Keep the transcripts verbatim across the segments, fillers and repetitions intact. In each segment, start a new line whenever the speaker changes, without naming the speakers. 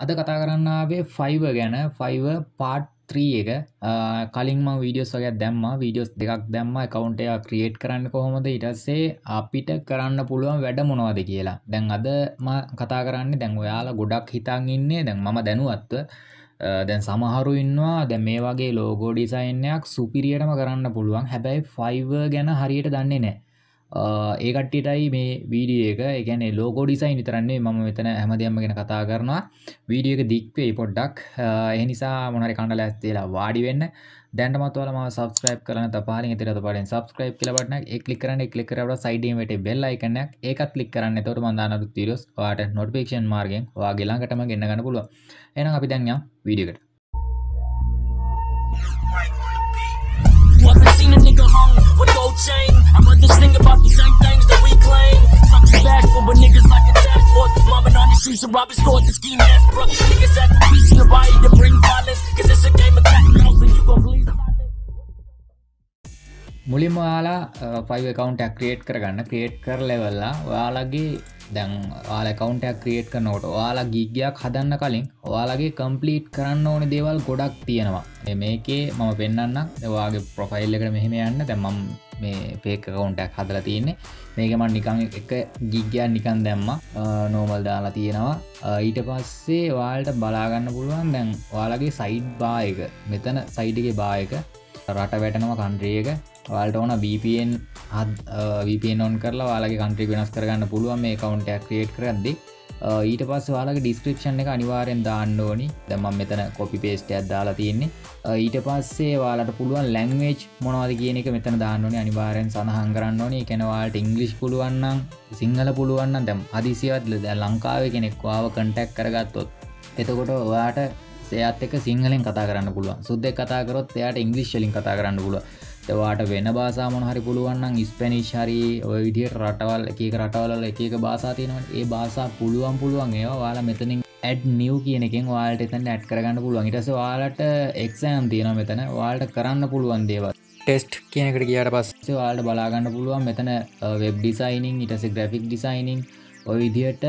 අද කතා කරන්න ආවේ Fiverr ගැන. Fiverr part three එක. කලින් මම වීඩියෝස් වගේක් දැම්මා. වීඩියෝස් දෙකක් දැම්මා account එක create කරන්න කොහොමද, ඊට පස්සේ අපිට කරන්න පුළුවන් වැඩ මොනවද කියලා. දැන් අද මම කතා කරන්නේ දැන් ඔයාලා ගොඩක් හිතන් ඉන්නේ දැන් මම දැනුවත්ව දැන් සමහරු ඉන්නවා දැන් මේ වගේ logo design එකක් superiorම කරන්න පුළුවන්. හැබැයි Fiverr ගැන හරියට දන්නේ නැහැ. ඒ කට්ටියටයි මේ වීඩියෝ එක. ඒ කියන්නේ logo design විතරක් නෙවෙයි මම මෙතන හැමදේම ගැන කතා කරනවා. වීඩියෝ එක දික් වෙයි පොඩ්ඩක්. ඒ නිසා මොන හරි කන්න ලෑස්ති වෙලා වාඩි වෙන්න. දැන්ටමත් ඔයාලා මාව subscribe කරලා නැත්නම් පහලින් ඉතිරි අතපාරෙන් subscribe කියලා බටන් එක ඒ click කරන්න. ඒ click කරලා side එකේ වැටේ bell icon එකක්. ඒකත් click කරන්න. එතකොට මම දාන අලුත් videos ඔයාලට notification මාර්ගයෙන් ඔයාගේ ළඟටම ගෙන්න ගන්න පුළුවන්. එහෙනම් අපි දැන් යමු වීඩියෝ එකට. Never seen a nigga hung with gold chain. I'm rather sing about the same things that we claim. Such a back for but niggas like a task force. Mobbing on the streets of robbing stores and scheme ass bro. Niggas at the piece of your body to bring violence. Cause it's a game of cat and mouse and you gon' believe මුලින්ම ඔයාලා Fiverr account එකක් create කරගන්න. create කරලා ඉවරලා ඔයාලගේ දැන් ඔයාලා account එකක් create කරනකොට ඔයාලා gig එකක් හදන්න කලින් ඔයාලගේ complete කරන්න ඕනේ දේවල් ගොඩක් තියෙනවා. මේකේ මම පෙන්නන්නම්. ඔයාගේ profile එකට මෙහෙම යන්න. දැන් මම මේ fake account එකක් හදලා තියෙන්නේ. මේකේ මම නිකන් එක gig එකක් නිකන් දැම්මා. normal දාලා තියෙනවා. ඊට පස්සේ ඔයාලට බලා ගන්න පුළුවන් දැන් ඔයාලගේ side bar එක. මෙතන side එකේ bar එක රට වැටෙනවා country එක. ඔයාලට ඕන V P N V P N on කරලා ඔයාලගේ country වෙනස් කරගන්න පුළුවන් මේ account එක create කරද්දී. ඊට පස්සේ ඔයාලගේ description එක අනිවාර්යෙන් දාන්න ඕනි. දැන් මම මෙතන copy paste එකක් දාලා තියෙන්නේ. ඊට පස්සේ ඔයාලට පුළුවන් language මොනවද කියන එක මෙතන දාන්න ඕනි. අනිවාර්යෙන් සඳහන් කරන්න ඕනි. ඒ කියන්නේ ඔයාලට English පුළුවන් නම් සිංහල පුළුවන් නම් දැන් හදිසියවත් දැන් ලංකාවේ කෙනෙක් ඔයාව contact කරගත්තොත් එතකොට ඔයාට එයාත් එක්ක සිංහලෙන් කතා කරන්න පුළුවන්. සුද්දෙක් කතා කරොත් එයාට ඉංග්‍රීසි වලින් කතා කරන්න පුළුවන්. ඒවාට වෙන භාෂා මොන හරි පුළුවන් නම් ස්පැනිෂ් හරි ඔය විදිහට රටවල් එක එක රටවල් වල එක එක භාෂා තියෙනවනේ. ඒ භාෂා පුළුවන් පුළුවන් ඒවා ඔයාලා මෙතනින් add new කියන එකෙන් ඔයාලට එතන add කරගන්න පුළුවන්. ඊට පස්සේ ඔයාලට exam තියෙනවා මෙතන. ඔයාලට කරන්න පුළුවන් දේවල්. test කියන එකට ගියාට පස්සේ ඔයාලට බලා ගන්න පුළුවන් මෙතන web designing ඊට පස්සේ graphic designing ඔය විදිහට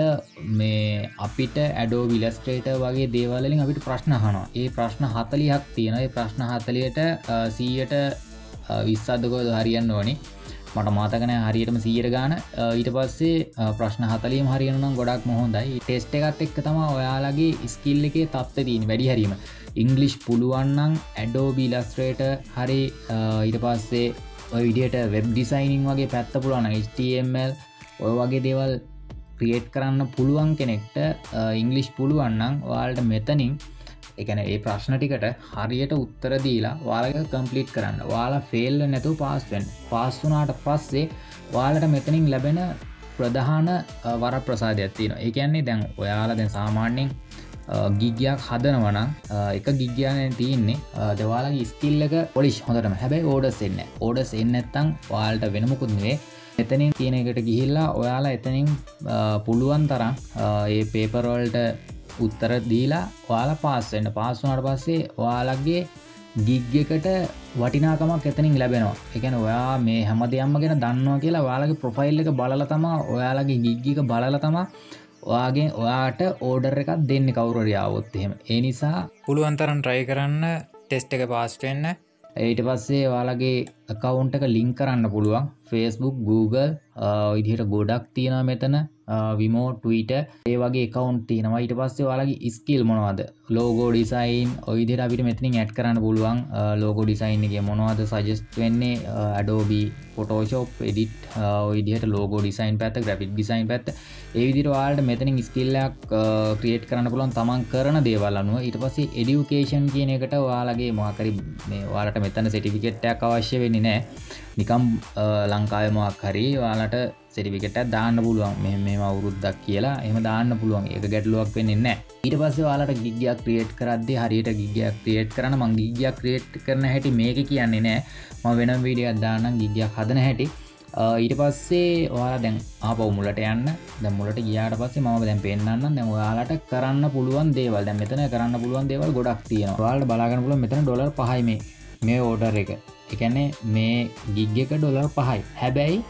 මේ අපිට Adobe Illustrator වගේ දේවල් වලින් අපිට ප්‍රශ්න අහනවා. ඒ ප්‍රශ්න හතළිහක් තියෙනවා. ඒ ප්‍රශ්න හතළිහට සීයට විස්සක් කොහෙද හරියන්න ඕනේ. මට මතක නැහැ හරියටම සීයට ගාන. ඊට පස්සේ ප්‍රශ්න හතළිහම හරියනවා නම් ගොඩක්ම හොඳයි. ටෙස්ට් එකත් එක්ක තමයි ඔයාලගේ ස්කිල් එකේ තත්ත්වය තියෙන්නේ වැඩි හරියම. ඉංග්‍රීසි පුළුවන් නම් Adobe Illustrator හරි ඊට පස්සේ ඔය විදිහට web designing වගේ පැත්ත පුළුවන් නම් H T M L ඔය වගේ දේවල් ක්‍රියේට් කරන්න පුළුවන් කෙනෙක්ට ඉංග්‍රීසි පුළුවන් නම් ඔයාලට මෙතනින් ඒ කියන්නේ ඒ ප්‍රශ්න ටිකට හරියට උත්තර දීලා ඔයාලට කම්ප්ලීට් කරන්න. ඔයාලා ෆේල් වෙන්නේ නැතුව පාස් වෙන්න. පාස් වුණාට පස්සේ ඔයාලට මෙතනින් ලැබෙන ප්‍රධාන වරප්‍රසාදයක් තියෙනවා. ඒ කියන්නේ දැන් ඔයාලා දැන් සාමාන්‍යයෙන් ගිග් එකක් හදනවා නම් එක ගිග් එකක් තියෙන්නේ ඒ ඔයාලගේ ස්කිල් එක පොලිෂ් හොඳටම. හැබැයි ඕඩර්ස් එන්නේ නැහැ. ඕඩර්ස් එන්නේ නැත්නම් ඔයාලට වෙන මොකුත් නෙවෙයි. එතනින් තියෙන එකට ගිහිල්ලා ඔයාලා එතනින් පුළුවන් තරම් ඒ පේපර් වලට උත්තර දීලා ඔයාලා පාස් වෙන්න. පාස් වුණාට පස්සේ ඔයාලගේ ගිග් එකට වටිනාකමක් එතනින් ලැබෙනවා. ඒ කියන්නේ ඔයා මේ හැමදේම ගැන දන්නවා කියලා ඔයාලගේ ප්‍රොෆයිල් එක බලලා තමයි ඔයාලගේ ගිග් එක බලලා තමයි ඔයාගේ ඔයාට ඕඩර් එකක් දෙන්නේ කවුරු හරි ආවොත් එහෙම. ඒ නිසා පුළුවන් තරම් try කරන්න ටෙස්ට් එක පාස් වෙන්න. ඊට පස්සේ ඔයාලගේ account එක link කරන්න පුළුවන් Facebook, Google විදිහට ගොඩක් තියෙනවා මෙතන. Vimeo, Twitter ඒ වගේ account තියෙනවා. ඊට පස්සේ ඔයාලගේ skill මොනවද? logo design ඔය විදිහට අපිට මෙතනින් add කරන්න පුළුවන්. logo design එකේ මොනවද suggest වෙන්නේ? Adobe Photoshop edit ඔය විදිහට logo design පැත්ත, graphic design පැත්ත. ඒ විදිහට ඔයාලට මෙතනින් skill එකක් create කරන්න පුළුවන් තමන් කරන දේවල් අනුව. ඊට පස්සේ education කියන එකට ඔයාලගේ මොකක් හරි මේ ඔයාලට මෙතන certificate එකක් අවශ්‍ය වෙන්නේ නැහැ. නිකම් ලංකාවේ මොකක් හරි ඔයාලට certificate එකක් දාන්න පුළුවන්. මෙහෙම මෙහෙම අවුරුද්දක් කියලා එහෙම දාන්න පුළුවන්. ඒක ගැටලුවක් වෙන්නේ නැහැ. ඊට පස්සේ ඔයාලට gig එකක් create කරද්දී හරියට gig එකක් create කරන්න මම gig එකක් create කරන හැටි මේකේ කියන්නේ නැහැ. මම වෙනම වීඩියෝ එකක් දාන්නම් gig එකක් හදන හැටි. ඊට පස්සේ ඔයාලා දැන් ආපහු මුලට යන්න. දැන් මුලට ගියාට පස්සේ මම දැන් පෙන්නන්නම්. දැන් ඔයාලට කරන්න පුළුවන් දේවල්. දැන් මෙතන කරන්න පුළුවන් දේවල් ගොඩක් තියෙනවා. ඔයාලට බලා ගන්න පුළුවන් මෙතන ඩොලර් පහයි මේ මේ ඕඩර් එක. ඒ කියන්නේ මේ gig එක ඩොලර් පහයි. හැබැයි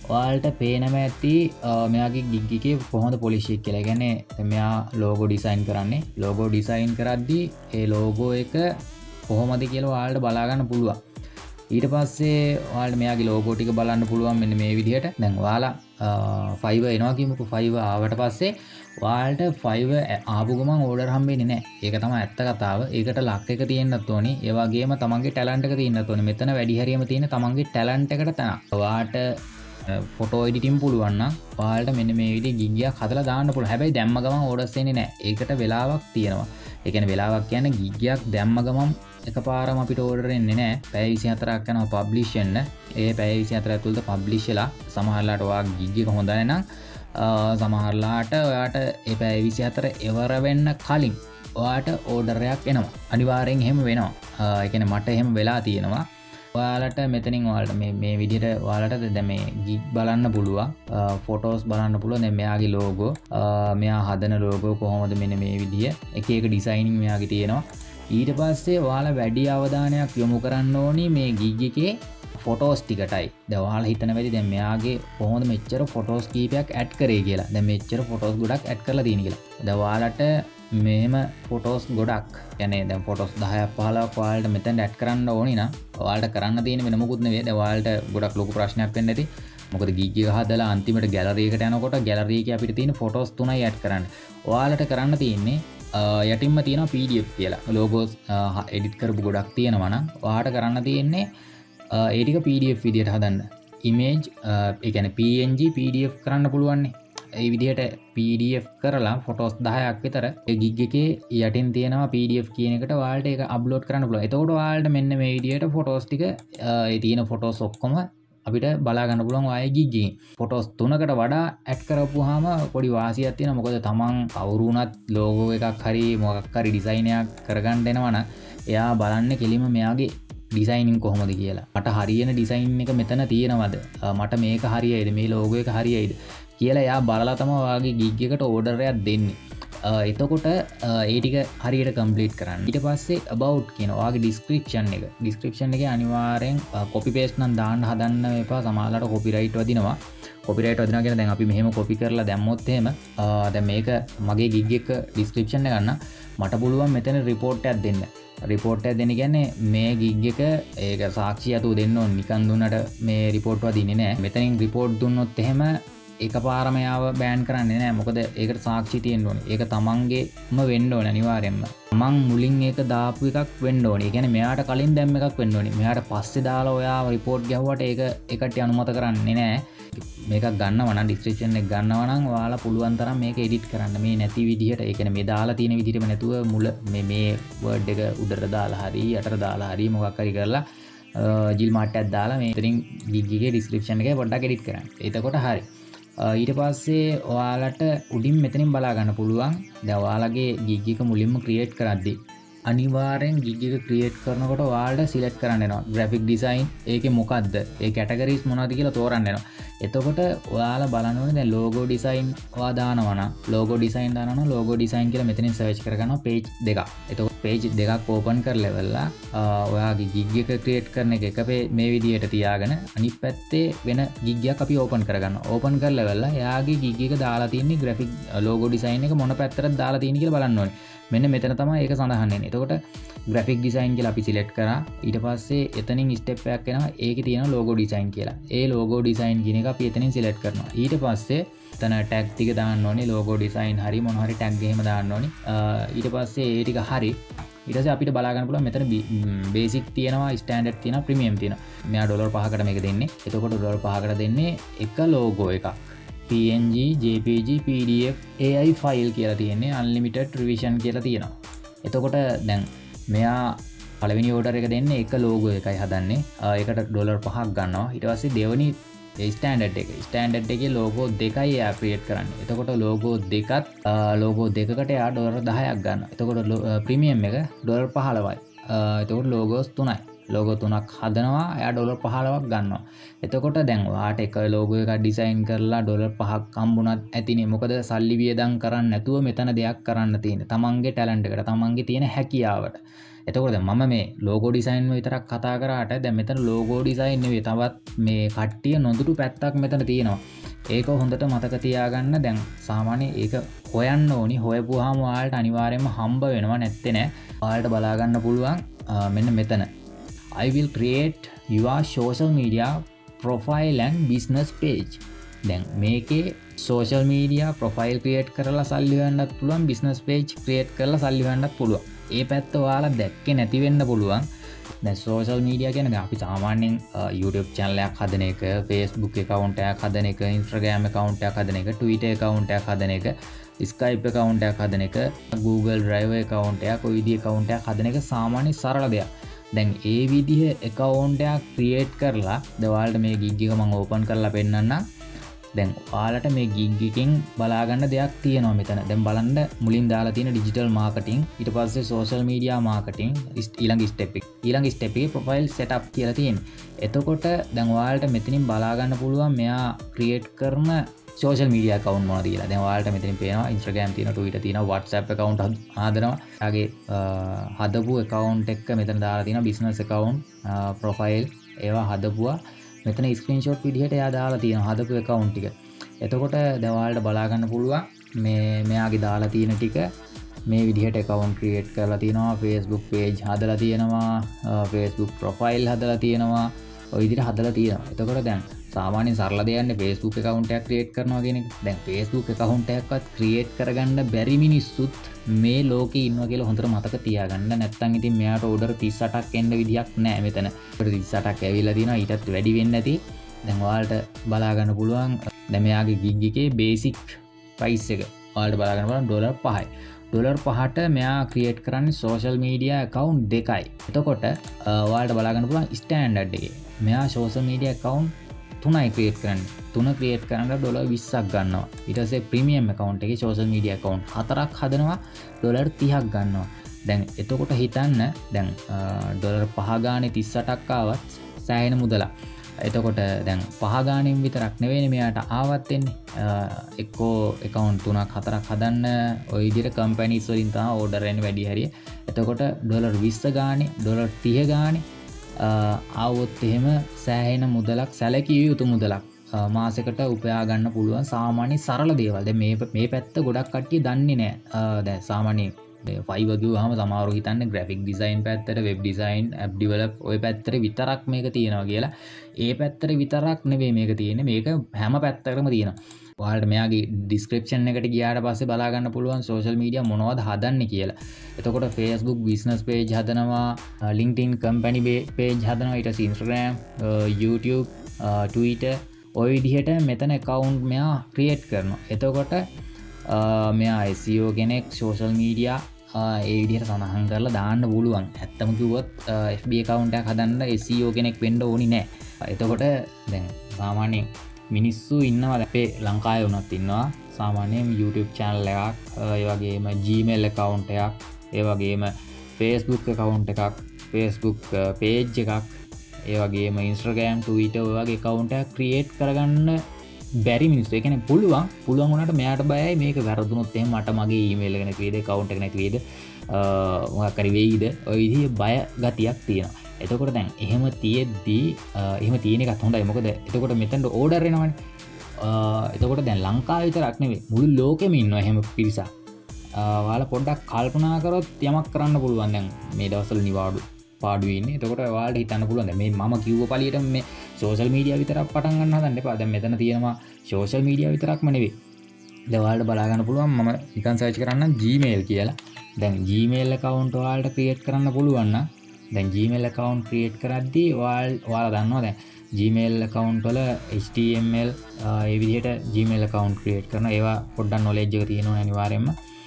ඔයාලට පේනම ඇති මෙයාගේ ගිග් එකේ කොහොමද පොලිෂ් එක කියලා. ඒ කියන්නේ මෙයා ලෝගෝ ඩිසයින් කරන්නේ. ලෝගෝ ඩිසයින් කරද්දී ඒ ලෝගෝ එක කොහොමද කියලා ඔයාලට බලා ගන්න පුළුවන්. ඊට පස්සේ ඔයාලට මෙයාගේ ලෝගෝ ටික බලන්න පුළුවන් මෙන්න මේ විදිහට. දැන් ඔයාලා ෆයිවර් එනවා කියමුකෝ. ෆයිවර් ආවට පස්සේ ඔයාලට ෆයිවර් ආපු ගමන් ඕඩර් හම්බෙන්නේ නැහැ. ඒක තමයි ඇත්ත කතාව. ඒකට ලක් එක තියෙන්නත් ඕනේ. ඒ වගේම තමන්ගේ ටැලන්ට් එක තියෙන්නත් ඕනේ. මෙතන වැඩි හරියම තියෙන තමන්ගේ ටැලන්ට් එකට තන. ඔයාට ෆොටෝ එඩිටින් පුළුවන් නම් ඔයාලට මෙන්න මේ විදිහේ ගිග් එකක් හදලා දාන්න පුළුවන්. හැබැයි දැම්ම ගමන් ඕඩර්ස් එන්නේ නැහැ. ඒකට වෙලාවක් තියෙනවා. ඒ කියන්නේ වෙලාවක් කියන්නේ ගිග් එකක් දැම්ම ගමන් එකපාරම අපිට ඕඩර් එන්නේ නැහැ. පැය විසිහතරක් යනවා පබ්ලිෂ් වෙන්න. ඒ පැය විසිහතර ඇතුළත පබ්ලිෂ් වෙලා සමහරලාට ඔයාගේ ගිග් එක හොඳ නැහැ නම් සමහරලාට ඔයාට ඒ පැය විසිහතර ඉවර වෙන්න කලින් ඔයාට ඕඩර් එකක් එනවා. අනිවාර්යෙන් එහෙම වෙනවා. ඒ කියන්නේ මට එහෙම වෙලා තියෙනවා. ඔයාලට මෙතනින් ඔයාලට මේ මේ විදිහට ඔයාලට දැන් මේ ගිග් බලන්න පුළුවන්. ෆොටෝස් බලන්න පුළුවන්. දැන් මෙයාගේ ලෝගෝ, මෙයා හදන ලෝගෝ කොහොමද මෙන්න මේ විදිය. එක එක ඩිසයිනින් මෙයාගේ තියෙනවා. ඊට පස්සේ ඔයාලා වැඩි අවධානයක් යොමු කරන්න ඕනි මේ ගිග් එකේ ෆොටෝස් ටිකටයි. දැන් ඔයාලා හිතන වෙලෙදි දැන් මෙයාගේ කොහොමද මෙච්චර ෆොටෝස් කීපයක් ඇඩ් කරේ කියලා. දැන් මෙච්චර ෆොටෝස් ගොඩක් ඇඩ් කරලා තියෙන කියලා. දැන් ඔයාලට මෙහෙම ෆොටෝස් ගොඩක් يعني දැන් ෆොටෝස් දහයක් පහළොවක් ඔයාලට මෙතෙන් ඇඩ් කරන්න ඕනි නම් ඔයාලට කරන්න තියෙන වෙන මොකුත් නෙවෙයි. දැන් ඔයාලට ගොඩක් ලොකු ප්‍රශ්නයක් වෙන්න ඇති. මොකද ගිග් එක හදලා අන්තිමට ගැලරි එකට යනකොට ගැලරි එකේ අපිට තියෙන ෆොටෝස් තුනයි ඇඩ් කරන්න. ඔයාලට කරන්න තියෙන්නේ යටින්ම තියෙනවා P D F කියලා. ලෝගෝස් එඩිට් කරපු ගොඩක් තියෙනවා නම් ඔයාලට කරන්න තියෙන්නේ ඒ ටික P D F විදියට හදන්න. image ඒ කියන්නේ P N G P D F කරන්න පුළුවන් නේ. ඒ විදිහට P D F කරලා ෆොටෝස් දහයක් විතර ඒ ගිග් එකේ යටින් තියෙනවා P D F කියන එකට ඔයාලට ඒක අප්ලෝඩ් කරන්න පුළුවන්. එතකොට ඔයාලට මෙන්න මේ විදිහට ෆොටෝස් ටික ඒ තියෙන ෆොටෝස් ඔක්කොම අපිට බලා ගන්න පුළුවන් ඔයාගේ ගිග් එකේ. ෆොටෝස් තුනකට වඩා ඇඩ් කරපුවාම පොඩි වාසියක් තියෙනවා. මොකද තමන් කවුරු වුණත් ලෝගෝ එකක් හරි මොකක් හරි ඩිසයින් එකක් කරගන්න දෙනවා නම් එයා බලන්නේ කෙලින්ම මෙයාගේ ඩිසයිනින් කොහොමද කියලා. මට හරියන ඩිසයින් එක මෙතන තියෙනවද? මට මේක හරියයිද? මේ ලෝගෝ එක හරියයිද කියලා එයා බලලා තමයි ඔයාගේ ගිග් එකට ඕඩර් එකක් දෙන්නේ. එතකොට ඒ ටික හරියට කම්ප්ලීට් කරන්න. ඊට පස්සේ about කියන ඔයාගේ ඩිස්ක්‍රිප්ෂන් එක. ඩිස්ක්‍රිප්ෂන් එකේ අනිවාර්යෙන් කොපි පේස්ට් නම් දාන්න හදන්න එපා. සමහරවිට කොපිරයිට් වදිනවා. කොපිරයිට් වදිනවා කියන දැන් අපි මෙහෙම කොපි කරලා දැම්මොත් එහෙම දැන් මේක මගේ ගිග් එක ඩිස්ක්‍රිප්ෂන් එක ගන්න මට පුළුවන් මෙතන රිපෝට් එකක් දෙන්න. රිපෝට් එක දෙන්න කියන්නේ මේ ගිග් එක ඒක සාක්ෂි අතු දෙන්න ඕන. නිකන් දුන්නට මේ රිපෝට් වදින්නේ නැහැ. මෙතනින් රිපෝට් දුන්නොත් එහෙම එකපාරම යාව බෑන් කරන්නේ නැහැ. මොකද ඒකට සාක්ෂි තියෙන්න ඕනේ. ඒක තමන්ගේම වෙන්න ඕනේ අනිවාර්යයෙන්ම. තමන් මුලින් ඒක දාපු එකක් වෙන්න ඕනේ. ඒ කියන්නේ මෙයාට කලින් දැම්ම එකක් වෙන්න ඕනේ. මෙයාට පස්සේ දාලා ඔයා රිපෝට් ගැහුවට ඒක එකට අනුමත කරන්නේ නැහැ. මේක ගන්නවා නම් ඩිස්ක්‍රිප්ෂන් එක ගන්නවා නම් ඔයාලා පුළුවන් තරම් මේක එඩිට් කරන්න. මේ නැති විදිහට ඒ කියන්නේ මේ දාලා තියෙන විදිහටම නැතුව මුල මේ මේ වර්ඩ් එක උඩට දාලා හරි යටට දාලා හරි මොකක් හරි කරලා ජිල් මාට්ටයක් දාලා මේ ඉතින් ගිග් එකේ ඩිස්ක්‍රිප්ෂන් එකේ පොඩ්ඩක් එඩිට් කරන්න. එතකොට හරි. ඊට පස්සේ ඔයාලට උඩින් මෙතනින් බලා ගන්න පුළුවන්. දැන් ඔයාලගේ ගිග් එක මුලින්ම ක්‍රියේට් කරද්දී අනිවාර්යෙන් ගිග් එක ක්‍රියේට් කරනකොට ඔයාලට සිලෙක්ට් කරන්න වෙනවා. graphic design ඒකේ මොකද්ද? ඒ categories මොනවද කියලා තෝරන්න වෙනවා. එතකොට ඔයාලා බලන්න ඕනේ දැන් logo design ඔයා දානවා නම් logo design දානවා නම් logo design කියලා මෙතනින් search කරගන්නවා page දෙකක්. එතකොට page දෙකක් open කරලා ඉවරලා ඔයාගේ gig එක create කරන එක එක මේ විදිහට තියාගෙන අනිත් පැත්තේ වෙන gig එකක් අපි open කරගන්නවා. open කරලා ඉවරලා එයාගේ gig එක දාලා තියෙන්නේ graphic logo design එක මොන පැත්තටද දාලා තියෙන්නේ කියලා බලන්න ඕනේ. මෙන්න මෙතන තමයි ඒක සඳහන් වෙන්නේ. එතකොට graphic design කියලා අපි select කරා. ඊට පස්සේ එතනින් step එකක් එනවා. ඒකේ තියෙනවා logo design කියලා. ඒ logo design කියන එක අපි එතනින් select කරනවා. ඊට පස්සේ එතන tag ටික දාන්න ඕනේ. logo design හරි මොන හරි tag එහෙම දාන්න ඕනේ. ඊට පස්සේ ඒ ටික හරි. ඊට පස්සේ අපිට බලා ගන්න පුළුවන් මෙතන basic තියෙනවා, standard තියෙනවා, premium තියෙනවා. මෙයා ඩොලර් පහකට මේක දෙන්නේ. එතකොට ඩොලර් පහකට දෙන්නේ එක logo එකක්. P N G, J P G, P D F, A I file කියලා තියෙන්නේ unlimited revision කියලා තියෙනවා. එතකොට දැන් මෙයා පළවෙනි ඕඩර් එක දෙන්නේ එක logo එකයි හදන්නේ. ඒකට ඩොලර් පහක් ගන්නවා. ඊට පස්සේ දෙවෙනි ස්ටෑන්ඩඩ් එක. ස්ටෑන්ඩඩ් එකේ logo දෙකයි එයා ක්‍රියේට් කරන්නේ. එතකොට logo දෙකත් logo දෙකකට එයා ඩොලර් දහයක් ගන්නවා. එතකොට ප්‍රීමියම් එක ඩොලර් පහළොවයි. එතකොට logos තුනයි. ලෝගෝ තුනක් හදනවා එයා ඩොලර් පහළොවක් ගන්නවා. එතකොට දැන් ඔයාට එක ලෝගෝ එකක් ඩිසයින් කරලා ඩොලර් පහක් හම්බුණත් ඇතිනේ. මොකද සල්ලි වියදම් කරන්නේ නැතුව මෙතන දෙයක් කරන්න තියෙන්නේ. තමන්ගේ ටැලන්ට් එකට, තමන්ගේ තියෙන හැකියාවට. එතකොට දැන් මම මේ ලෝගෝ ඩිසයින් විතරක් කතා කරාට දැන් මෙතන ලෝගෝ ඩිසයින් නෙවෙයි තවත් මේ කට්ටිය නොදුටු පැත්තක් මෙතන තියෙනවා. ඒක හොඳට මතක තියාගන්න. දැන් සාමාන්‍ය ඒක හොයන්න ඕනි. හොයපුවාම ඔයාලට අනිවාර්යයෙන්ම හම්බ වෙනවා නැත්තේ නෑ. ඔයාලට බලා ගන්න පුළුවන් මෙන්න මෙතන. I will create your social media profile and business page. දැන් මේකේ social media profile create කරලා සල්ලි හොයන්නත් පුළුවන්, business page create කරලා සල්ලි හොයන්නත් පුළුවන්. ඒ පැත්ත ඔයාලා දැක්කේ නැති වෙන්න පුළුවන්. දැන් social media කියන්නේ අපි සාමාන්‍යයෙන් YouTube channel එකක් හදන එක, Facebook account එකක් හදන එක, Instagram account එකක් හදන එක, Twitter account එකක් හදන එක, Skype account එකක් හදන එක, Google Drive account එකක්, ඔය විදිහේ account එකක් හදන එක සාමාන්‍ය සරල දෙයක්. දැන් ඒ විදිහ account එකක් create කරලා දැන් ඔයාලට මේ gig එක මම open කරලා පෙන්නන්නම්. දැන් ඔයාලට මේ gig එකෙන් බලා ගන්න දෙයක් තියෙනවා මෙතන. දැන් බලන්න මුලින් දාලා තියෙන digital marketing, ඊට පස්සේ social media marketing, ඊළඟ step එක. ඊළඟ step එකේ profile setup කියලා තියෙනවා. එතකොට දැන් ඔයාලට මෙතනින් බලා ගන්න පුළුවන් මෙයා create කරන social media account මොනවද කියලා. දැන් ඔයාලට මෙතනින් පේනවා Instagram තියෙනවා, Twitter තියෙනවා, WhatsApp account හදනවා. එයාගේ හදපු account එක මෙතන දාලා තියෙනවා, business account, profile ඒවා හදපුවා මෙතන ස්ක්‍රීන්ෂොට් විදිහට එයා දාලා තියෙනවා හදපු account ටික. එතකොට දැන් ඔයාලට බලා ගන්න පුළුවන් මේ මෙයාගේ දාලා තියෙන ටික මේ විදිහට account create කරලා තියෙනවා, Facebook page හදලා තියෙනවා, Facebook profile හදලා තියෙනවා, ඔය විදිහට හදලා තියෙනවා. එතකොට දැන් සාමාන්‍යයෙන් සරල දෙයක් Facebook account එකක් create කරනවා කියන එක. දැන් Facebook account එකක්වත් create කරගන්න බැරි මිනිස්සුත් මේ ලෝකේ ඉන්නවා කියලා හොඳට මතක තියාගන්න. නැත්නම් ඉතින් මෙයාට order තිස් අටක් එන්න විදියක් නැහැ මෙතන. order තිස් අටක් ඇවිල්ලා තියෙනවා, ඊටත් වැඩි වෙන්න ඇති. දැන් ඔයාලට බලා ගන්න පුළුවන් දැන් මෙයාගේ gig එකේ basic price එක ඔයාලට බලා ගන්න පුළුවන් ඩොලර් පහයි. ඩොලර් පහට මෙයා ක්‍රියේට් කරන්නේ social media account දෙකයි. එතකොට ඔයාලට බලා ගන්න පුළුවන් standard එකේ මෙයා social media account තුනයි ක්‍රියේට් කරන්නේ. තුන ක්‍රියේට් කරන්න ඩොලර් විස්සක් ගන්නවා. ඊට පස්සේ ප්‍රීමියම් account එකේ social media account හතරක් හදනවා ඩොලර් තිහක් ගන්නවා. දැන් එතකොට හිතන්න දැන් ඩොලර් පහ ගානේ තිස් අටක් ආවත් සෑහෙන මුදලක්. එතකොට දැන් පහ ගානෙන් විතරක් නෙවෙයි මෙයාට ආවත් එන්නේ. එක්කෝ account තුනක් හතරක් හදන්න ওই විදිහට companies වලින් තමයි order එන්නේ වැඩි හරිය. එතකොට ඩොලර් විස්ස ගානේ ඩොලර් තිහ ගානේ ආවොත් එහෙම සෑහෙන මුදලක්, සැලකිය යුතු මුදලක් මාසෙකට උපයා ගන්න පුළුවන් සාමාන්‍ය සරල දේවල්. දැන් මේ මේ පැත්ත ගොඩක් කට්ටිය දන්නේ නැහැ. දැන් සාමාන්‍ය Fiverr ගිහුවාම සමහරව හිතන්නේ graphic design පැත්තට, web design, app develop ඔය පැත්තට විතරක් මේක තියෙනවා කියලා. ඒ පැත්තට විතරක් නෙවෙයි මේක තියෙන්නේ. මේක හැම පැත්තකටම තියෙනවා. ඔයාලට මෙයාගේ description එකට ගියාට පස්සේ බලා ගන්න පුළුවන් social media මොනවද හදන්නේ කියලා. එතකොට Facebook business page හදනවා, LinkedIn company page හදනවා, ඊට පස්සේ Instagram, YouTube, Twitter ඔය විදිහට මෙතන account මෙයා create කරනවා. එතකොට මෙයා S E O කෙනෙක්, social media ඒ විදිහට සඳහන් කරලා දාන්න පුළුවන්. ඇත්තම කිව්වොත් F B account එකක් හදන්න S E O කෙනෙක් වෙන්න ඕනි නෑ. එතකොට දැන් සාමාන්‍යයෙන් මිනිස්සු ඉන්නවා අපේ ලංකාවේ වුණත් ඉන්නවා සාමාන්‍යයෙන් YouTube channel එකක්, ඒ වගේම Gmail account එකක්, ඒ වගේම Facebook account එකක්, Facebook page එකක්, ඒ වගේම Instagram, Twitter ඔය වගේ account එකක් create කරගන්න බැරි මිනිස්සු. ඒ කියන්නේ පුළුවන් පුළුවන් වුණාට මෙයාට බයයි මේක වැරදුනොත් එහෙම මට මගේ email එක නැති වේද, account එක නැති වේද, මොකක් හරි වෙයිද, ඔය විදිහේ බය ගතියක් තියෙනවා. එතකොට දැන් එහෙම තියෙද්දී එහෙම තියෙන එකත් හොඳයි. මොකද එතකොට මෙතනට ඕඩර් එනවනේ. එතකොට දැන් ලංකාවේ විතරක් නෙවෙයි මුළු ලෝකෙම ඉන්නවා එහෙම පිරිසක්. ඔයාලා පොඩ්ඩක් කල්පනා කරොත් යමක් කරන්න පුළුවන්. දැන් මේ දවස්වල නිවාඩු පාඩුවේ ඉන්නේ. එතකොට ඔයාලට හිතන්න පුළුවන් දැන් මේ මම කිව්ව පළියට මේ social media විතරක් පටන් ගන්න හදන්න එපා. දැන් මෙතන තියෙනවා social media විතරක්ම නෙවෙයි. දැන් ඔයාලට බලා ගන්න පුළුවන් මම නිකන් search කරන්නම් Gmail කියලා. දැන් Gmail account ඔයාලට create කරන්න පුළුවන් නම් දැන් Gmail account create කරද්දී ඔයාලා දන්නවා දැන් Gmail account වල H T M L ඒ විදිහට Gmail account create කරන ඒවා පොඩ්ඩක් knowledge එක තියෙනවා අනිවාර්යයෙන්ම.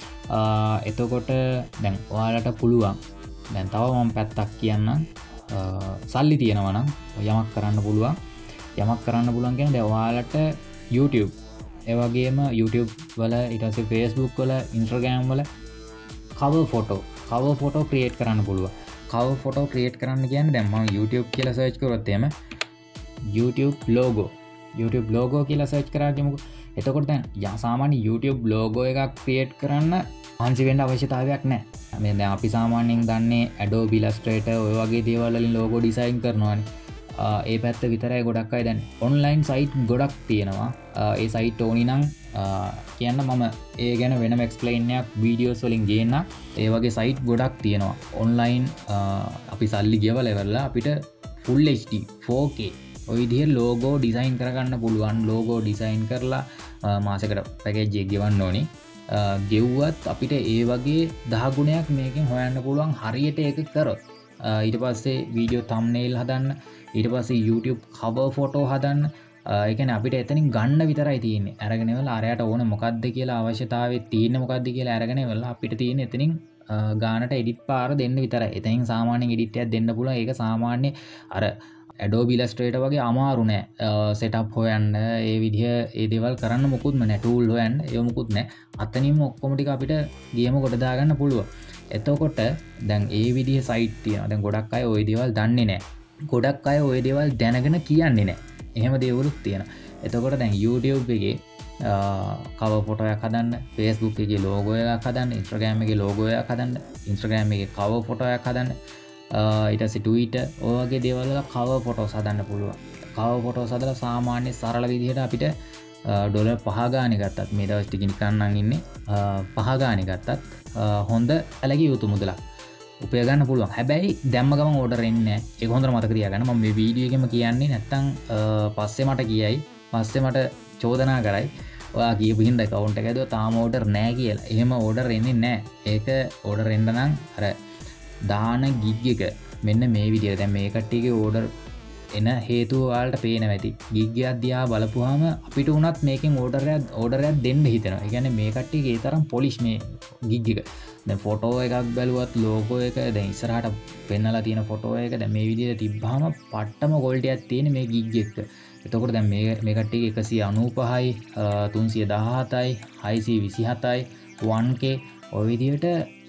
එතකොට දැන් ඔයාලට පුළුවන් දැන් තව මම පැත්තක් කියන්නම්. සල්ලි තියෙනවා නම් යමක් කරන්න පුළුවන්. යමක් කරන්න පුළුවන් කියන්නේ දැන් ඔයාලට YouTube ඒ වගේම YouTube වල ඊට පස්සේ Facebook වල Instagram වල cover photo cover photo create කරන්න පුළුවන්. කව ෆොටෝ ක්‍රියේට් කරන්න කියන්නේ දැන් මම YouTube කියලා සර්ච් කරොත් එහෙම YouTube logo YouTube logo කියලා සර්ච් කරා කියමුකෝ. එතකොට දැන් යා සාමාන්‍ය YouTube logo එකක් ක්‍රියේට් කරන්න අංශි වෙන්න අවශ්‍යතාවයක් නැහැ. මේ දැන් අපි සාමාන්‍යයෙන් දන්නේ Adobe Illustrator ඔය වගේ දේවල් වලින් logo design කරනවානේ. ඒ පැත්ත විතරයි ගොඩක් අය දැන් online site ගොඩක් තියෙනවා. ඒ site ඕනි නම් කියන්න මම ඒ ගැන වෙනම explain එකක් videos වලින් ගේන්න. ඒ වගේ site ගොඩක් තියෙනවා. online අපි සල්ලි ගෙවලා ඉවරලා අපිට full H D four K ඔය විදිහේ logo design කරගන්න පුළුවන්. logo design කරලා මාසෙකට package එක ගෙවන්න ඕනි. ගෙව්වත් අපිට ඒ වගේ දහ ගුණයක් මේකෙන් හොයන්න පුළුවන් හරියට ඒක කරොත්. ඊට පස්සේ video thumbnail හදන්න, ඊට පස්සේ YouTube cover photo හදන්න. ඒ කියන්නේ අපිට එතනින් ගන්න විතරයි තියෙන්නේ. අරගෙන ඉවරලා අරයට ඕන මොකද්ද කියලා අවශ්‍යතාවයේ තියෙන්නේ මොකද්ද කියලා අරගෙන ඉවරලා අපිට තියෙන්නේ එතනින් ගානට edit පාර දෙන්න විතරයි. එතනින් සාමාන්‍යයෙන් edit එකක් දෙන්න පුළුවන්. ඒක සාමාන්‍ය අර Adobe Illustrator වගේ අමාරු නෑ. setup හොයන්න, ඒ විදිහ ඒ දේවල් කරන්න මොකුත්ම නෑ. tool හොයන්න ඒ මොකුත් නෑ. අතනින්ම ඔක්කොම ටික අපිට ගේම කොට දාගන්න පුළුවන්. එතකොට දැන් ඒ විදිහේ site තියෙනවා. දැන් ගොඩක් අය ওই දේවල් දන්නේ නෑ. ගොඩක් අය ওই දේවල් දැනගෙන කියන්නේ නෑ. එහෙම දේවලුත් තියෙනවා. එතකොට දැන් YouTube එකේ cover photo එකක් හදන්න, Facebook එකේ logo එකක් හදන්න, Instagram එකේ logo එකක් හදන්න, Instagram එකේ cover photo එකක් හදන්න, ඊට පස්සේ Twitter ඔය වගේ දේවල් වල cover photos හදන්න පුළුවන්. cover photos හදලා සාමාන්‍ය සරල විදිහට අපිට ඩොලර් පහ ගානේ ගත්තත් මේ දවස් ටික නිකන් නම් ඉන්නේ පහ ගානේ ගත්තත් හොඳ ඇලගිය යුතු මුදලක් උපය ගන්න පුළුවන්. හැබැයි දැම්ම ගමන් ඕඩර් එන්නේ නැහැ. ඒක හොඳට මතක තියාගන්න. මම මේ වීඩියෝ එකෙම කියන්නේ නැත්තම් පස්සේ මට කියයි, පස්සේ මට චෝදනා කරයි ඔයා කියපු හින්දා account එක ඇදුවා තාම ඕඩර් නැහැ කියලා. එහෙම ඕඩර් එන්නේ නැහැ. ඒක ඕඩර් එන්න නම් අර දාන ගිග් එක මෙන්න මේ විදිහට දැන් මේ කට්ටියගේ ඕඩර් එන හේතුව ඔයාලට පේනවා ඇති. ගිග් එක දිහා බලපුවාම අපිට උනත් මේකෙන් ඕඩර් එකක් ඕඩර් එකක් දෙන්න හිතෙනවා. ඒ කියන්නේ මේ කට්ටියගේ ඒ තරම් පොලිෂ් මේ ගිග් එක. දැන් ෆොටෝ එකක් බැලුවත් ලෝගෝ එක දැන් ඉස්සරහට පෙන්නලා තියෙන ෆොටෝ එක දැන් මේ විදිහට තිබ්බහම පට්ටම ක්වොලිටි එකක් තියෙන මේ ගිග් එක. එතකොට දැන් මේ මේ කට්ටියගේ එකසිය අනූපහයි, තුන්සිය දහහතයි, හයසිය විසිහතයි, one K ඔය විදිහට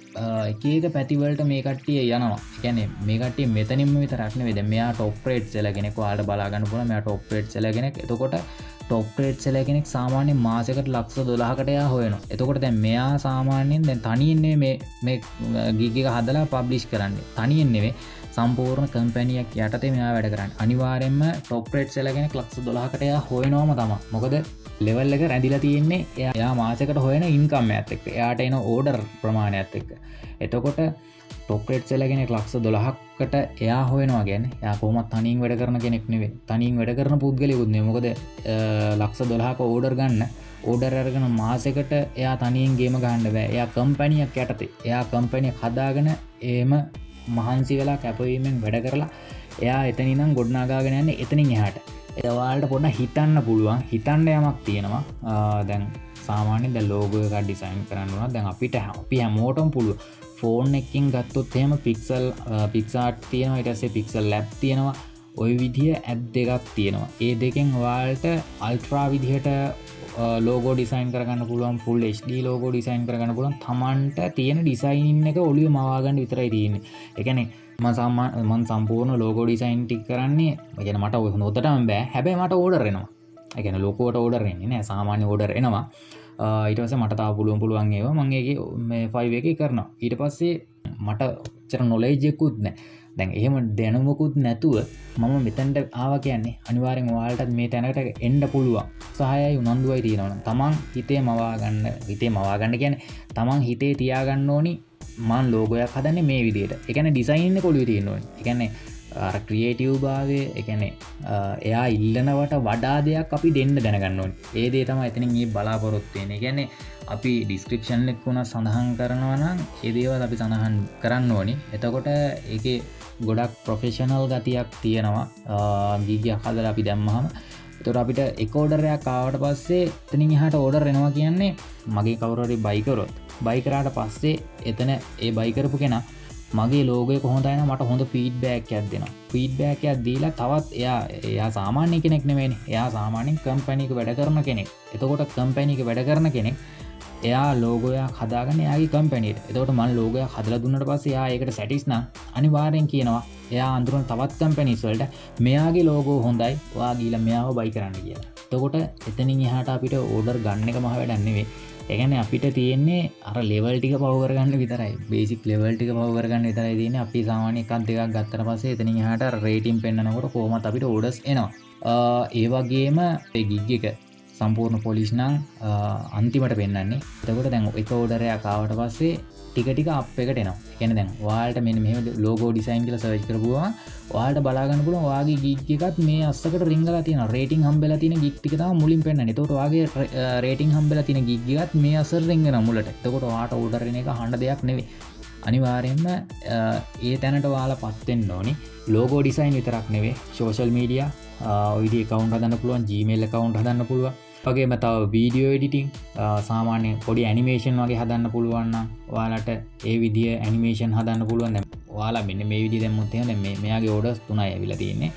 එක එක පැතිවලට මේ කට්ටිය යනවා. ඒ කියන්නේ මේ කට්ටිය මෙතනින්ම විතරක් නෙවෙයි. දැන් මෙයා টොප් රේට් සෙලර් කෙනෙක්. ඔයාලට බලා ගන්න පුළුවන් මෙයා টොප් රේට් සෙලර් කෙනෙක්. එතකොට টොප් රේට් සෙලර් කෙනෙක් සාමාන්‍ය මාසෙකට ලක්ෂ දොළහකට එයා හොයනවා. එතකොට දැන් මෙයා සාමාන්‍යයෙන් දැන් තනියෙන් නෙවෙයි මේ මේ ගිග් එක හදලා පබ්ලිෂ් කරන්නේ. තනියෙන් නෙවෙයි සම්පූර්ණ කම්පැනියක් යටතේ මෙයා වැඩ කරන්නේ. අනිවාර්යයෙන්ම টොප් රේට් සෙලර් කෙනෙක් ලක්ෂ දොළහකට එයා හොයනවාම තමයි. මොකද ලෙවල් එක රැඳිලා තියෙන්නේ එයා මාසෙකට හොයන ඉන්කම් එකත් එක්ක. එයාට එන ඕඩර් ප්‍රමාණයත් එක්ක. එතකොට টොප් රේට් සෙලර් කෙනෙක් ලක්ෂ දොළහකට එයා හොයනවා කියන්නේ එයා කොහොමත් තනියෙන් වැඩ කරන කෙනෙක් නෙවෙයි. තනියෙන් වැඩ කරන පුද්ගලයෙකුත් නෙවෙයි. මොකද ලක්ෂ දොළහක ඕඩර් ගන්න ඕඩර් අරගෙන මාසෙකට එයා තනියෙන් ගේම ගහන්න බෑ. එයා කම්පැනියක් යටතේ. එයා කම්පැනියක් හදාගෙන එහෙම මහන්සි වෙලා කැපවීමෙන් වැඩ කරලා එයා එතනින් නම් ගොඩනගාගෙන යන්නේ එතනින් එහාට. ඒක ඔයාලට පොඩ්ඩක් හිතන්න පුළුවන්. හිතන්න යමක් තියෙනවා. දැන් සාමාන්‍යයෙන් දැන් ලෝගෝ එකක් ඩිසයින් කරන්න උනත් දැන් අපිට අපි හැමෝටම පුළුවන්. ෆෝන් එකකින් ගත්තොත් එහෙම පික්සල් පික්සාර්ට් තියෙනවා, ඊට පස්සේ පික්සල් ලැබ් තියෙනවා. ওই විදිය ඇප් දෙකක් තියෙනවා. ඒ දෙකෙන් ඔයාලට අල්ට්‍රා විදිහට ලෝගෝ ඩිසයින් කරගන්න පුළුවන්, full H D logo design කරගන්න පුළුවන්. තමන්ට තියෙන ඩිසයින් එක ඔළුවේ මවා ගන්න විතරයි තියෙන්නේ. ඒ කියන්නේ මම සාමාන්‍ය මම සම්පූර්ණ ලෝගෝ ඩිසයින් ටික කරන්නේ. ඒ කියන්නේ මට ඔය හොඳටම බෑ. හැබැයි මට ඕඩර් එනවා. ඒ කියන්නේ ලෝකෝට ඕඩර් එන්නේ නෑ. සාමාන්‍ය ඕඩර් එනවා. ඊට පස්සේ මට තාම පුළුවන් පුළුවන් ඒවා මම ඒකේ මේ ෆයිව් එකේ කරනවා. ඊට පස්සේ මට ඔච්චර නොලෙජ් එකකුත් නෑ. දැන් එහෙම දැනුමකුත් නැතුව මම මෙතනට ආවා කියන්නේ අනිවාර්යෙන් ඔයාලටත් මේ තැනකට එන්න පුළුවන්. උත්සාහයයි උනන්දුවයි තියෙනවා. තමන් හිතේ මවා ගන්න, හිතේ මවා ගන්න කියන්නේ තමන් හිතේ තියා ගන්න ඕනි මම ලෝගෝ එකක් හදන්නේ මේ විදිහට. ඒ කියන්නේ ඩිසයින් එක ඔළුවේ තියෙන්න ඕනේ. ඒ කියන්නේ අර ක්‍රියේටිව් භාවය, ඒ කියන්නේ එයා ඉල්ලනවට වඩා දෙයක් අපි දෙන්න දැනගන්න ඕනේ. ඒ දේ තමයි එතනින් මේ බලාපොරොත්තු වෙන්නේ. ඒ කියන්නේ අපි ඩිස්ක්‍රිප්ෂන් එක උනා සඳහන් කරනවා නම් ඒ දේවල් අපි සඳහන් කරන්න ඕනේ. එතකොට ඒකේ ගොඩක් ප්‍රොෆෙෂනල් ගතියක් තියෙනවා. ගිග් එකක් හදලා අපි දැම්මහම එතකොට අපිට එක ඕඩර් එකක් ආවට පස්සේ එතනින් එහාට ඕඩර් එනවා කියන්නේ මගේ කවුරු හරි බයි කරොත් බයි කරාට පස්සේ එතන ඒ බයි කරපු කෙනා මගේ ලෝගෝ එක හොඳයි නම් මට හොඳ ෆීඩ්බැක් එකක් දෙනවා. ෆීඩ්බැක් එකක් දීලා තවත් එයා එයා සාමාන්‍ය කෙනෙක් නෙවෙයිනේ. එයා සාමාන්‍යයෙන් කම්පැනි එක වැඩ කරන කෙනෙක්. එතකොට කම්පැනි එක වැඩ කරන කෙනෙක් එයා ලෝගෝයක් හදාගන්න එයාගේ කම්පැනිට. එතකොට මම ලෝගෝයක් හදලා දුන්නට පස්සේ එයා ඒකට සැටිස් නම් අනිවාර්යෙන් කියනවා එයා අඳුරන තවත් කම්පැනිස් වලට මෙයාගේ ලෝගෝ හොඳයි ඔයා ගිහලා මෙයාව බයි කරන්න කියලා. එතකොට එතනින් එහාට අපිට ඕඩර් ගන්න එක මහ වැඩක් නෙවෙයි. ඒ කියන්නේ අපිට තියෙන්නේ අර ලෙවල් ටික පව කරගන්න විතරයි. බේසික් ලෙවල් ටික පව කරගන්න විතරයි තියෙන්නේ. අපි සාමාන්‍ය එකක් දෙකක් ගත්තට පස්සේ එතනින් එහාට අර රේටින් පෙන්නනකොට කොහොමත් අපිට ඕඩර්ස් එනවා. ඒ වගේම ඒ ගිග් එක සම්පූර්ණ පොලිෂ් නම් අන්තිමට පෙන්වන්නේ. එතකොට දැන් එක ඕඩර් එකක් ආවට පස්සේ ටික ටික අප් එකට එනවා. ඒ කියන්නේ දැන් ඔයාලට මෙන්න මෙහෙම ලෝගෝ ඩිසයින් කියලා සර්ච් කරපුවම ඔයාලට බලා ගන්න පුළුවන් ඔයාගේ ගිග් එකත් මේ අස්සකට රින්ගලා තියෙනවා. රේටින් හම්බෙලා තියෙන ගිග් ටික තමයි මුලින් පෙන්වන්නේ. එතකොට ඔයාගේ රේටින් හම්බෙලා තියෙන ගිග් එකත් මේ අස්සර රින්ගනවා මුලට. එතකොට ඔයාට ඕඩර් එන එක අහන්න දෙයක් නෙවෙයි. අනිවාර්යයෙන්ම ඒ තැනට ඔයාලා පත් වෙන්න ඕනි. ලෝගෝ ඩිසයින් විතරක් නෙවෙයි සෝෂල් මීඩියා ඔය විදිහේ account හදන්න පුළුවන්, Gmail account හදන්න පුළුවන්. වගේම තව වීඩියෝ එඩිටිං සාමාන්‍ය පොඩි ඇනිමේෂන් වගේ හදන්න පුළුවන් නම් ඔයාලට ඒ විදිය ඇනිමේෂන් හදන්න පුළුවන්. දැන් ඔයාලා මෙන්න මේ විදිය දැම්මොත් එහෙනම් දැන් මේ මෙයාගේ ඕඩර්ස් තුනයි ඇවිල්ලා තියෙන්නේ.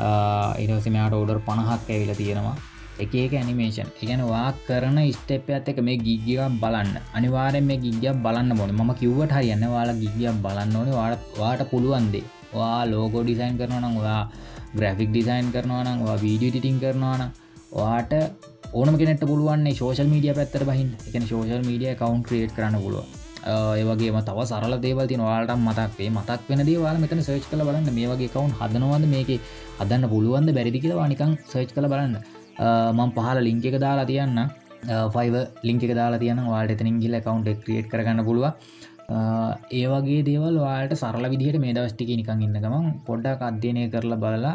ඊට පස්සේ මෙයාට ඕඩර් පනහක් ඇවිල්ලා තියෙනවා. එක එක ඇනිමේෂන්. ඒ කියන්නේ ඔයා කරන ස්ටෙප් එකත් එක්ක මේ ගිග් එකක් බලන්න. අනිවාර්යෙන් මේ ගිග් එකක් බලන්න ඕනේ. මම කිව්වට හරියන්නේ නැහැ. ඔයාලා ගිග් එකක් බලන්න ඕනේ. ඔයාට ඔයාට පුළුවන් දේ. ඔයා ලෝගෝ ඩිසයින් කරනවා නම්, ඔයා ග්‍රැෆික් ඩිසයින් කරනවා නම්, ඔයා වීඩියෝ එඩිටින් කරනවා නම් ඔයාට ඕනම කෙනෙක්ට පුළුවන් මේ සෝෂල් මීඩියා පැත්තට බහින්න. ඒ කියන්නේ සෝෂල් මීඩියා account create කරන්න පුළුවන්. ඒ වගේම තව සරල දේවල් තියෙනවා. ඔයාලට මතක් වෙයි. මතක් වෙන දේ ඔයාලා මෙතන search කරලා බලන්න. මේ වගේ account හදනවද, මේකේ හදන්න පුළුවන්ද බැරිද කියලා ඔයා නිකන් search කරලා බලන්න. මම පහල link එක දාලා තියන්න. Fiverr link එක දාලා තියන්න. ඔයාලට එතනින් ගිහලා account එක create කරගන්න පුළුවන්. ඒ වගේ දේවල් ඔයාලට සරල විදිහට මේ දවස් ටිකේ නිකන් ඉන්න ගමන් පොඩ්ඩක් අධ්‍යයනය කරලා බලලා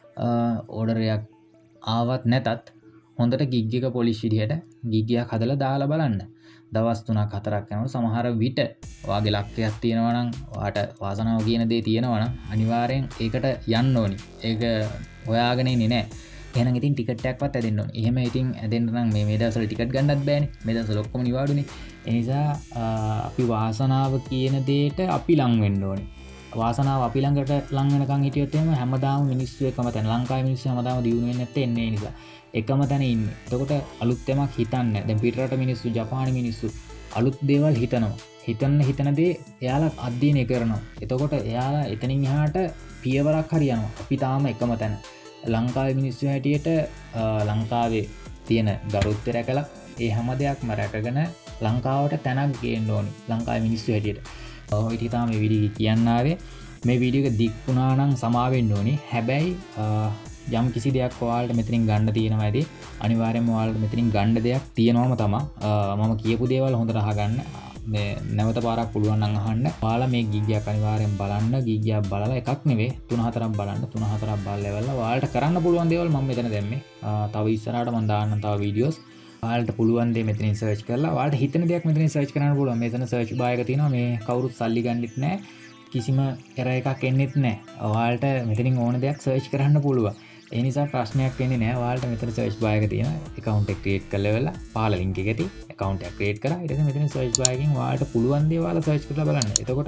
ඕඩර් එකක් ආවත් නැතත් හොඳට ගිග් එක පොලිෂ් විදිහට ගිග් එකක් හදලා දාලා බලන්න. දවස් තුනක් හතරක් යනකොට සමහර විට ඔයාගේ ලක්ෂයක් තියෙනවා නම්, ඔයාට වාසනාව කියන දේ තියෙනවා නම් අනිවාර්යෙන් ඒකට යන්න ඕනි. ඒක හොයාගෙන ඉන්නේ නැහැ. එහෙනම් ඉතින් ටිකට් එකක්වත් ඇදෙන්න ඕනි. එහෙම ඉතින් ඇදෙන්න නම් මේ මේ දවස්වල ටිකට් ගන්නත් බෑනේ. මේ දවස්වල ඔක්කොම නිවාඩුනේ. ඒ නිසා අපි වාසනාව කියන දෙයට අපි ලං වෙන්න ඕනේ. වාසනාව අපි ළඟට ලං වෙනකන් හිටියොත් එහෙම හැමදාම මිනිස්සු එකම තැන, ලංකාවේ මිනිස්සු හැමදාම දියුණු වෙන්නේ නැත්තේ එන්නේ ඒ නිසා. එකම තැන ඉන්නේ. එතකොට අලුත් යමක් හිතන්නේ. දැන් පිටරට මිනිස්සු, ජපානි මිනිස්සු අලුත් දේවල් හිතනවා. හිතන්න හිතන දේ එයාලා අධ්‍යයනය කරනවා. එතකොට එයාලා එතනින් එහාට පියවරක් හරියනවා. අපි තාම එකම තැන. ලංකාවේ මිනිස්සු හැටියට ලංකාවේ තියෙන ගරුත්වය රැකලා ඒ හැම දෙයක්ම රැකගෙන ලංකාවට තැනක් ගේන්න ඕනි. ලංකාවේ මිනිස්සු හැටියට. ඔය ටික තමයි මේ වීඩියෝ එක කියන්න ආවේ. මේ වීඩියෝ එක දික් වුණා නම් සමා වෙන්න ඕනි. හැබැයි යම් කිසි දෙයක් ඔයාලට මෙතනින් ගන්න තියෙනවා ඇති. අනිවාර්යයෙන්ම ඔයාලට මෙතනින් ගන්න දෙයක් තියෙනවම තමයි. මම කියපු දේවල් හොඳට අහගන්න. මේ නැවත පාරක් පුළුවන් නම් අහන්න. ඔයාලා මේ ගිග් එක අනිවාර්යෙන් බලන්න. ගිග් එක බලලා එකක් නෙවෙයි තුන හතරක් බලන්න. තුන හතරක් බලලා ඉවරලා ඔයාලට කරන්න පුළුවන් දේවල් මම මෙතන දැම්මේ. තව ඉස්සරහට මම දාන්නම් තව වීඩියෝස්. ඔයාලට පුළුවන් දේ මෙතනින් සර්ච් කරලා ඔයාලට හිතෙන දෙයක් මෙතනින් සර්ච් කරන්න පුළුවන්. මෙතන සර්ච් බාර් එක තියෙනවා. මේ කවුරුත් සල්ලි ගන්නෙත් නැහැ. කිසිම එරර් එකක් එන්නෙත් නැහැ. ඔයාලට මෙතනින් ඕන දෙයක් සර්ච් කරන්න පුළුවන්. ඒ නිසා ප්‍රශ්නයක් වෙන්නේ නැහැ. ඔයාලට මෙතන සර්ච් බාර් එක තියෙනවා. account එක create කරලා ඉවරලා පහළ link එක ඇති. account එක create කරා. ඊට පස්සේ මෙතන search bar එකෙන් ඔයාලට පුළුවන් දේ ඔයාලා search කරලා බලන්න. එතකොට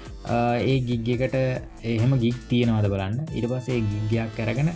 ඒ gig එකට එහෙම gig තියෙනවද බලන්න. ඊට පස්සේ ඒ gig එකක් අරගෙන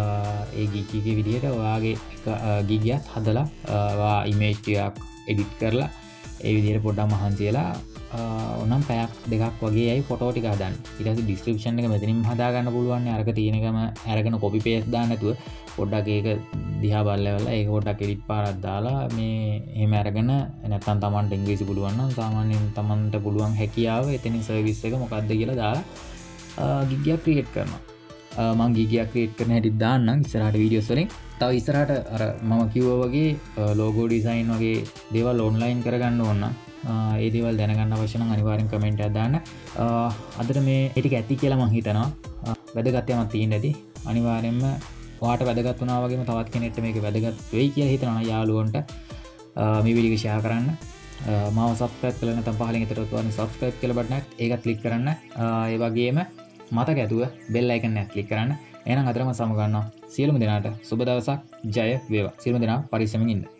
ඒ gig එකේ විදිහට ඔයාගේ gig එකත් හදලා ඔයා image ටිකක් edit කරලා ඒ විදිහට පොඩ්ඩක් මහන්සි වෙලා ඕනම් පැයක් දෙකක් වගේ යයි ෆොටෝ ටික හදන්න. ඊට පස්සේ description එක මෙතනින් හදා ගන්න පුළුවන්. අරක තියෙන එකම අරගෙන copy paste දාන්න නැතුව පොඩ්ඩක් ඒක දිහා බලලා ඒක පොඩ්ඩක් edit පාරක් දාලා මේ එහෙම අරගෙන නැත්නම් Tamanට ඉංග්‍රීසි පුළුවන් නම් සාමාන්‍යයෙන් Tamanට පුළුවන් හැකියාව එතනින් සර්විස් එක මොකක්ද කියලා දාලා gig එක create කරනවා. මම gig එක create කරන හැටි දාන්නම් ඉස්සරහට වීඩියෝස් වලින්. තව ඉස්සරහට අර මම කිව්වා වගේ logo design වගේ දේවල් online කරගන්න ඕන නම් ඒ දේවල් දැනගන්න අවශ්‍ය නම් අනිවාර්යෙන් කමෙන්ට් එකක් දාන්න. අදට මේ ඒ ටික ඇති කියලා මම හිතනවා. වැදගත් යමක් තියෙන්න ඇති. අනිවාර්යෙන්ම ඔයාට වැදගත් වුණා වගේම තවත් කෙනෙක්ට මේක වැදගත් වෙයි කියලා හිතනවා යාළුවන්ට මේ වීඩියෝ එක ෂෙයා කරන්න. මාව subscribe කරලා නැත්නම් පහලින් හිතට ඔයාලා subscribe කියලා බටනක් ඒකත් click කරන්න. ඒ වගේම මතක ඇතුව bell icon එක click කරන්න. එහෙනම් අදටම සමු ගන්නවා. සියලුම දෙනාට සුබ දවසක් ජය වේවා. සියලුම දෙනා පරිස්සමින් ඉන්න.